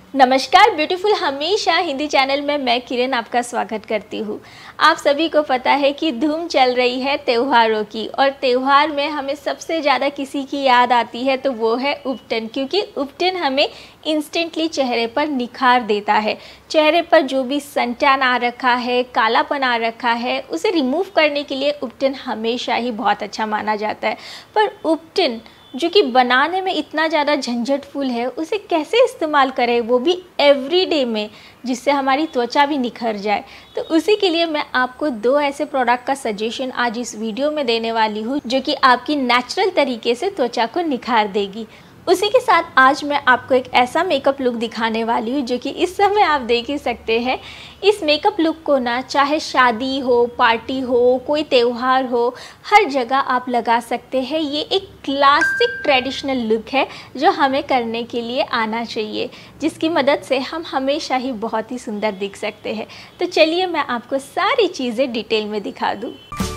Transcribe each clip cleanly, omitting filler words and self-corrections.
नमस्कार ब्यूटीफुल हमेशा हिंदी चैनल में मैं किरण आपका स्वागत करती हूँ। आप सभी को पता है कि धूम चल रही है त्योहारों की, और त्यौहार में हमें सबसे ज़्यादा किसी की याद आती है तो वो है उपटन, क्योंकि उपटन हमें इंस्टेंटली चेहरे पर निखार देता है। चेहरे पर जो भी सनटैन आ रखा है, कालापन आ रखा है, उसे रिमूव करने के लिए उपटन हमेशा ही बहुत अच्छा माना जाता है। पर उपटन जो कि बनाने में इतना ज़्यादा झंझटफुल है, उसे कैसे इस्तेमाल करें, वो भी एवरीडे में, जिससे हमारी त्वचा भी निखर जाए। तो उसी के लिए मैं आपको 2 ऐसे प्रोडक्ट का सजेशन आज इस वीडियो में देने वाली हूँ जो कि आपकी नेचुरल तरीके से त्वचा को निखार देगी। उसी के साथ आज मैं आपको एक ऐसा मेकअप लुक दिखाने वाली हूँ जो कि इस समय आप देख ही सकते हैं। इस मेकअप लुक को ना चाहे शादी हो, पार्टी हो, कोई त्यौहार हो, हर जगह आप लगा सकते हैं। ये एक क्लासिक ट्रेडिशनल लुक है जो हमें करने के लिए आना चाहिए, जिसकी मदद से हम हमेशा ही बहुत ही सुंदर दिख सकते हैं। तो चलिए मैं आपको सारी चीज़ें डिटेल में दिखा दूँ।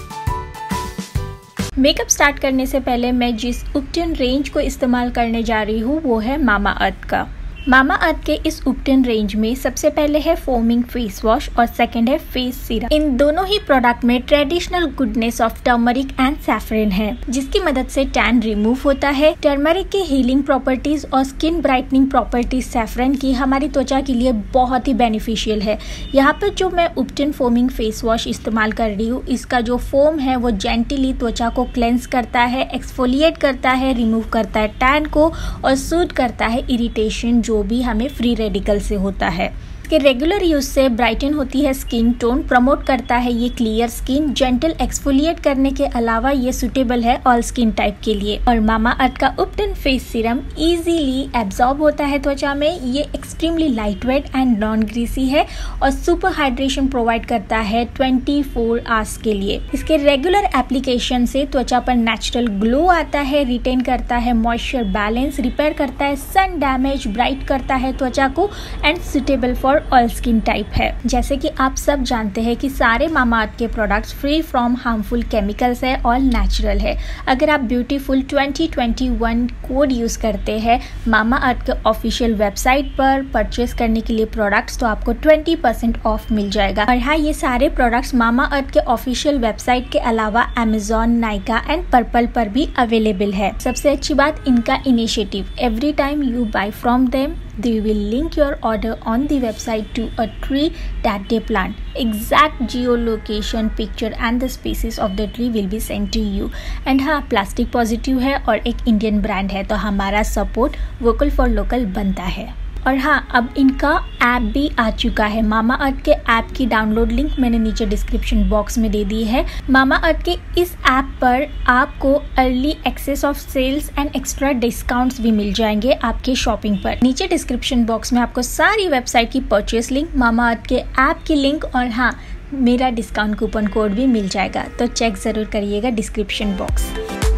मेकअप स्टार्ट करने से पहले मैं जिस उपटन रेंज को इस्तेमाल करने जा रही हूँ वो है मामाअर्थ का। मामाअर्थ के इस उपटन रेंज में सबसे पहले है फोमिंग फेस वॉश और सेकंड है फेस सीरम। इन दोनों ही प्रोडक्ट में traditional goodness of turmeric and saffron है, जिसकी मदद से टैन रिमूव होता है। टर्मरिक के हीलिंग प्रॉपर्टीज और स्किन ब्राइटनिंग प्रॉपर्टीज सैफरन की हमारी त्वचा के लिए बहुत ही बेनिफिशियल है। यहाँ पर जो मैं उपटन फोमिंग फेस वॉश इस्तेमाल कर रही हूँ, इसका जो फोम है वो जेंटली त्वचा को क्लेंस करता है, एक्सफोलिएट करता है, रिमूव करता है टैन को और सूट करता है इरिटेशन जो भी हमें फ्री रेडिकल से होता है। कि रेगुलर यूज से ब्राइटन होती है स्किन टोन, प्रमोट करता है ये क्लियर स्किन, जेंटल एक्सफोलिएट करने के अलावा ये सुटेबल है ऑल स्किन टाइप के लिए। और मामाअर्थ का ubtan face serum easily absorb होता है त्वचा में। ये extremely lightweight and non greasy है और सुपर हाइड्रेशन प्रोवाइड करता है 24 आवर्स के लिए। इसके रेगुलर एप्लीकेशन से त्वचा पर नेचुरल ग्लो आता है, रिटेन करता है मॉइस्चर बैलेंस, रिपेयर करता है सन डैमेज, ब्राइट करता है त्वचा को and suitable for all skin type है। जैसे कि आप सब जानते हैं कि सारे मामाअर्थ के products free from harmful chemicals है, ऑल नेचुरल है। अगर आप ब्यूटीफुल 2021 कोड यूज करते हैं मामाअर्थ के ऑफिशियल वेबसाइट पर परचेस करने के लिए प्रोडक्ट्स, तो आपको 20% ऑफ मिल जाएगा। और हाँ, ये सारे प्रोडक्ट्स मामाअर्थ के ऑफिशियल वेबसाइट के अलावा अमेजॉन, नाइका एंड पर्पल पर भी अवेलेबल है। सबसे अच्छी बात इनका initiative, every time you buy from them they will link your order on the website to a tree that they plant. Exact geolocation, picture and the species of the tree will be sent to you. And हाँ, plastic positive है और एक Indian brand है, तो हमारा support vocal for local बनता है। और हाँ, अब इनका ऐप भी आ चुका है। मामाअर्थ के ऐप की डाउनलोड लिंक मैंने नीचे डिस्क्रिप्शन बॉक्स में दे दी है। मामाअर्थ के इस ऐप पर आपको early access of sales and extra discounts भी मिल जाएंगे आपके शॉपिंग पर। नीचे डिस्क्रिप्शन बॉक्स में आपको सारी वेबसाइट की परचेस लिंक, मामाअर्थ के ऐप की लिंक और हाँ, मेरा डिस्काउंट कूपन कोड भी मिल जाएगा, तो चेक ज़रूर करिएगा डिस्क्रिप्शन बॉक्स।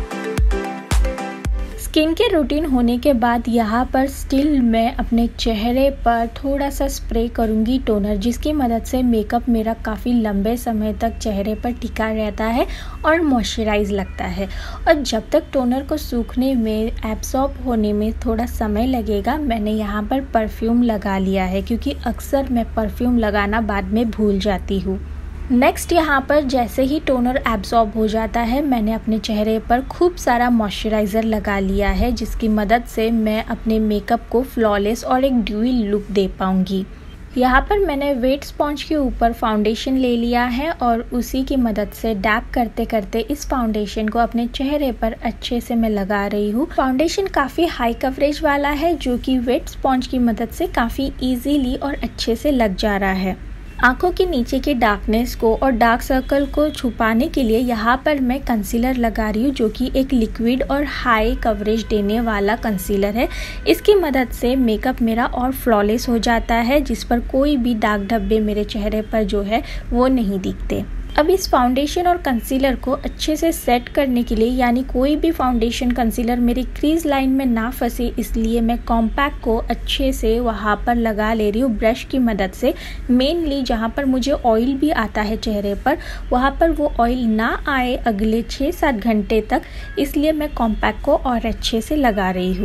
स्किन के रूटीन होने के बाद यहाँ पर स्टिल मैं अपने चेहरे पर थोड़ा सा स्प्रे करूँगी टोनर, जिसकी मदद से मेकअप मेरा काफ़ी लंबे समय तक चेहरे पर टिका रहता है और मॉइस्चराइज लगता है। और जब तक टोनर को सूखने में, एब्सॉर्ब होने में थोड़ा समय लगेगा, मैंने यहाँ पर परफ्यूम लगा लिया है, क्योंकि अक्सर मैं परफ्यूम लगाना बाद में भूल जाती हूँ। नेक्स्ट यहाँ पर जैसे ही टोनर एब्जॉर्ब हो जाता है, मैंने अपने चेहरे पर खूब सारा मॉइस्चराइज़र लगा लिया है, जिसकी मदद से मैं अपने मेकअप को फ्लॉलेस और एक ड्यूई लुक दे पाऊँगी। यहाँ पर मैंने वेट स्पॉन्ज के ऊपर फाउंडेशन ले लिया है और उसी की मदद से डैप करते करते इस फाउंडेशन को अपने चेहरे पर अच्छे से मैं लगा रही हूँ। फाउंडेशन काफ़ी हाई कवरेज वाला है, जो कि वेट स्पॉन्ज की मदद से काफ़ी इजीली और अच्छे से लग जा रहा है। आंखों के नीचे के डार्कनेस को और डार्क सर्कल को छुपाने के लिए यहाँ पर मैं कंसीलर लगा रही हूँ, जो कि एक लिक्विड और हाई कवरेज देने वाला कंसीलर है। इसकी मदद से मेकअप मेरा और फ्लॉलेस हो जाता है, जिस पर कोई भी दाग धब्बे मेरे चेहरे पर जो है वो नहीं दिखते। अब इस फाउंडेशन और कंसीलर को अच्छे से सेट करने के लिए, यानी कोई भी फाउंडेशन कंसीलर मेरी क्रीज लाइन में ना फंसे, इसलिए मैं कॉम्पैक्ट को अच्छे से वहाँ पर लगा ले रही हूँ ब्रश की मदद से। मेनली जहाँ पर मुझे ऑयल भी आता है चेहरे पर, वहाँ पर वो ऑयल ना आए अगले 6-7 घंटे तक, इसलिए मैं कॉम्पैक्ट को और अच्छे से लगा रही हूँ।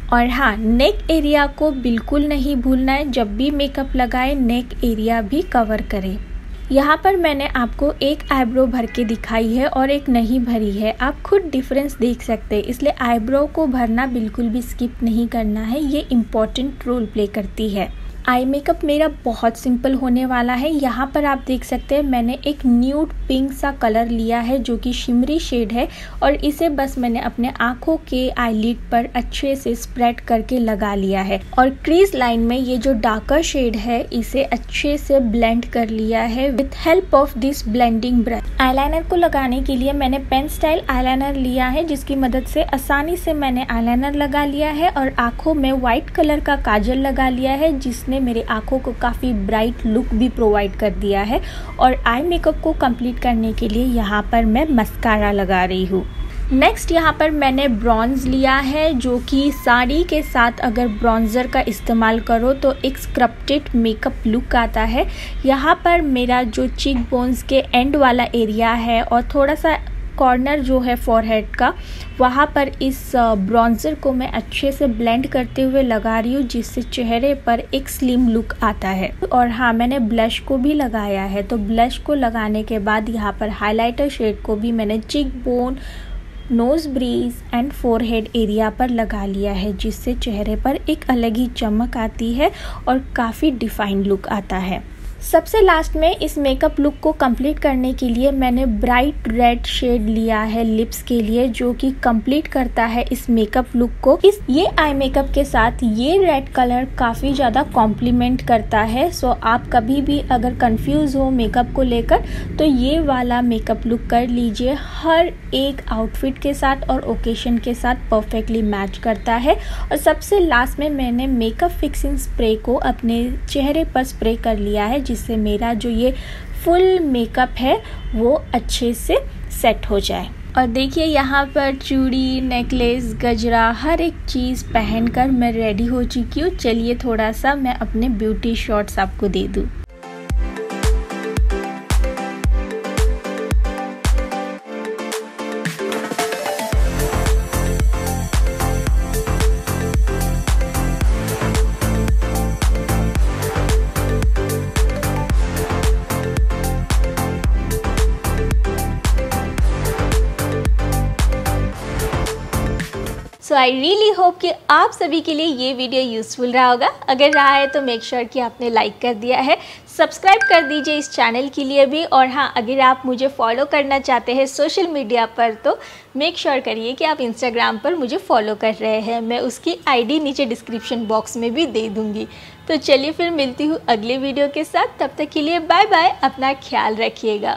और हाँ, नेक एरिया को बिल्कुल नहीं भूलना है, जब भी मेकअप लगाए नेक एरिया भी कवर करें। यहाँ पर मैंने आपको एक आईब्रो भर के दिखाई है और एक नहीं भरी है, आप खुद डिफरेंस देख सकते हैं। इसलिए आईब्रो को भरना बिल्कुल भी स्किप नहीं करना है, ये इम्पॉर्टेंट रोल प्ले करती है। आई मेकअप मेरा बहुत सिंपल होने वाला है। यहाँ पर आप देख सकते हैं मैंने एक न्यूड पिंक सा कलर लिया है जो कि शिमरी शेड है, और इसे बस मैंने अपने आँखों के आईलिड पर अच्छे से स्प्रेड करके लगा लिया है। और क्रीज लाइन में ये जो डार्कर शेड है इसे अच्छे से ब्लेंड कर लिया है with help of this blending brush. Eyeliner को लगाने के लिए मैंने पेन स्टाइल आईलाइनर लिया है, जिसकी मदद से आसानी से मैंने आईलाइनर लगा लिया है और आँखों में व्हाइट कलर का काजल लगा लिया है, जिसने मेरे आंखों को काफ़ी ब्राइट लुक भी प्रोवाइड कर दिया है। और आई मेकअप को कंप्लीट करने के लिए यहाँ पर मैं मस्कारा लगा रही हूँ। नेक्स्ट यहाँ पर मैंने ब्रॉन्ज लिया है, जो कि साड़ी के साथ अगर ब्रॉन्जर का इस्तेमाल करो तो एक स्क्रप्टेड मेकअप लुक आता है। यहाँ पर मेरा जो चीक बोन्स के एंड वाला एरिया है और थोड़ा सा कॉर्नर जो है फॉरहेड का, वहाँ पर इस ब्रॉन्जर को मैं अच्छे से ब्लेंड करते हुए लगा रही हूँ, जिससे चेहरे पर एक स्लिम लुक आता है। और हाँ, मैंने ब्लश को भी लगाया है। तो ब्लश को लगाने के बाद यहाँ पर हाइलाइटर शेड को भी मैंने cheek bone, nose bridge and forehead area पर लगा लिया है, जिससे चेहरे पर एक अलग ही चमक आती है और काफ़ी डिफाइंड लुक आता है। सबसे लास्ट में इस मेकअप लुक को कंप्लीट करने के लिए मैंने ब्राइट रेड शेड लिया है लिप्स के लिए, जो कि कंप्लीट करता है इस मेकअप लुक को। ये आई मेकअप के साथ ये रेड कलर काफ़ी ज़्यादा कॉम्प्लीमेंट करता है। सो आप कभी भी अगर कंफ्यूज हो मेकअप को लेकर तो ये वाला मेकअप लुक कर लीजिए, हर एक आउटफिट के साथ और ओकेशन के साथ परफेक्टली मैच करता है। और सबसे लास्ट में मैंने मेकअप फिक्सिंग स्प्रे को अपने चेहरे पर स्प्रे कर लिया है, जिससे मेरा जो ये फुल मेकअप है वो अच्छे से सेट हो जाए। और देखिए यहाँ पर चूड़ी, नेकलेस, गजरा, हर एक चीज़ पहनकर मैं रेडी हो चुकी हूँ। चलिए थोड़ा सा मैं अपने ब्यूटी शॉट्स आपको दे दूँ। सो आई रियली होप कि आप सभी के लिए ये वीडियो यूज़फुल रहा होगा। अगर रहा है तो मेक श्योर कि आपने लाइक कर दिया है, सब्सक्राइब कर दीजिए इस चैनल के लिए भी। और हाँ, अगर आप मुझे फॉलो करना चाहते हैं सोशल मीडिया पर तो मेक श्योर करिए कि आप इंस्टाग्राम पर मुझे फॉलो कर रहे हैं। मैं उसकी आईडी नीचे डिस्क्रिप्शन बॉक्स में भी दे दूँगी। तो चलिए फिर मिलती हूँ अगले वीडियो के साथ। तब तक के लिए बाय बाय, अपना ख्याल रखिएगा।